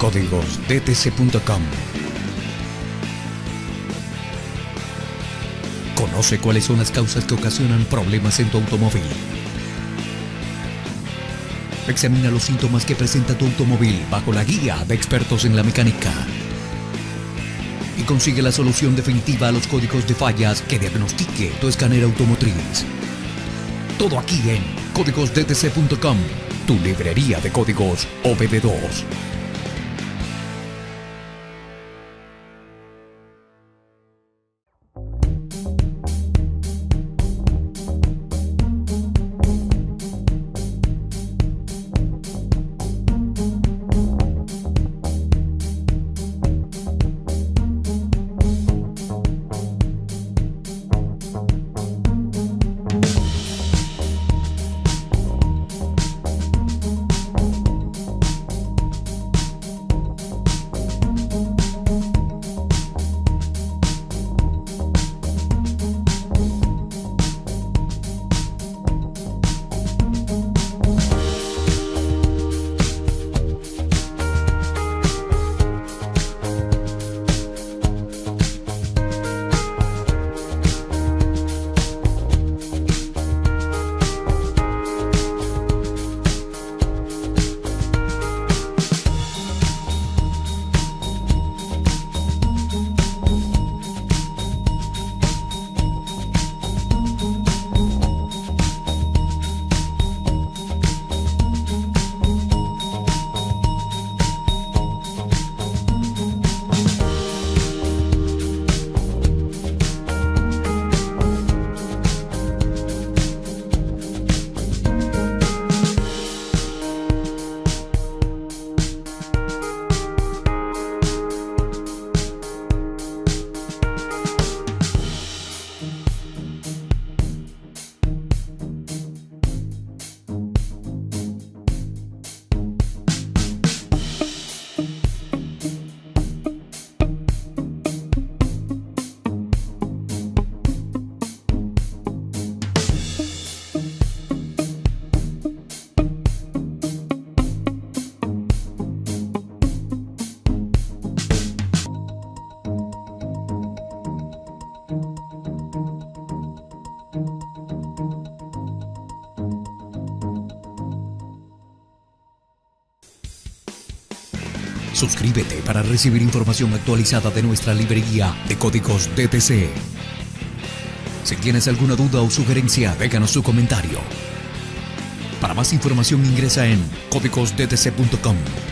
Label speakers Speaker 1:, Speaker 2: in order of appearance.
Speaker 1: códigosdtc.com. Conoce cuáles son las causas que ocasionan problemas en tu automóvil. Examina los síntomas que presenta tu automóvil bajo la guía de expertos en la mecánica. Y consigue la solución definitiva a los códigos de fallas que diagnostique tu escáner automotriz. Todo aquí en códigosdtc.com, tu librería de códigos OBD2. Suscríbete para recibir información actualizada de nuestra librería de códigos DTC. Si tienes alguna duda o sugerencia, déjanos tu comentario. Para más información ingresa en códigosdtc.com.